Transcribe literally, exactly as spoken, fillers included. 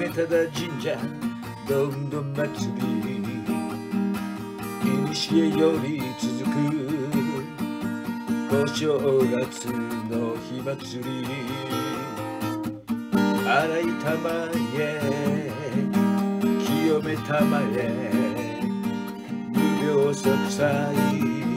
宗忠神社どんどん祭り、古より続く小正月の火祭り、洗い玉へ清め玉へ無病息災